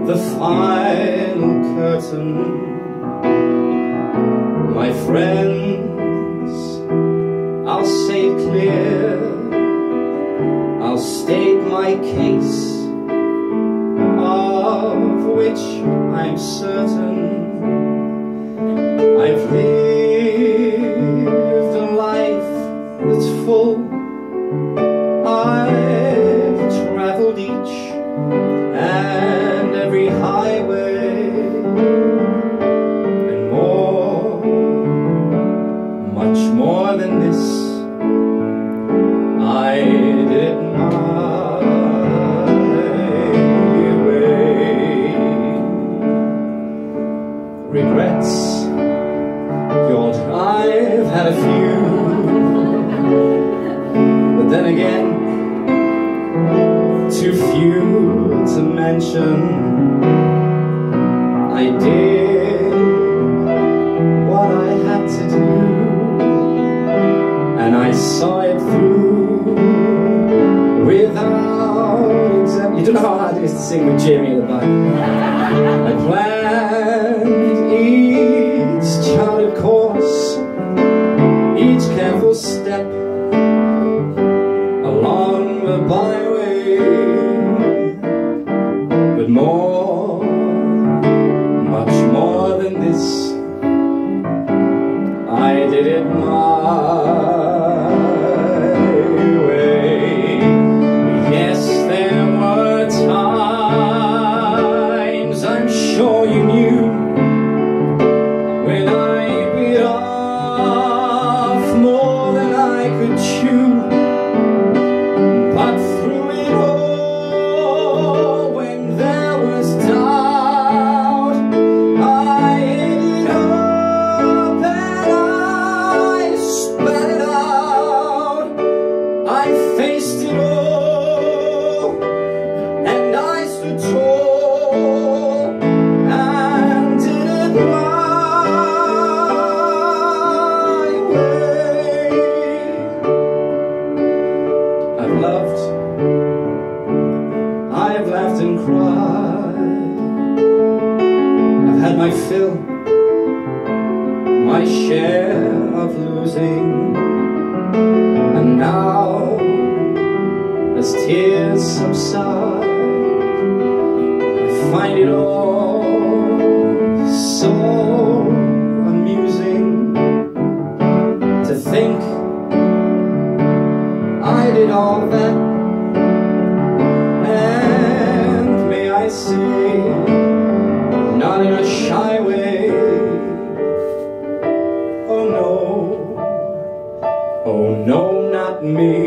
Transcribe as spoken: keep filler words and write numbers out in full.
the final curtain. My friends, I'll say it clear, I'll state my case, of which I'm certain. I've lived a life that's full. I've traveled each and every highway, and more, much more than this, I did it my way. Regrets, God, I've had a few, but then again, too few to mention. I did what I had to do, and I saw it through without exam. You don't know how hard it is to sing with Jamie at the back. I planned each charted course, each careful step along the byway, but more, much more than this, I did it my way. Yes, there were times, I'm sure you knew, when I bit off more than I could chew. But through it all, when there was doubt, I ate it up and I spat it out. I faced it all, and I stood tall, and did it my way. I've loved, I've laughed and cried, I've had my fill, my share of losing, and now, as tears subside, I find it all so amusing to think I did all that. And may I say, not in a shy way, oh no, oh no, not me.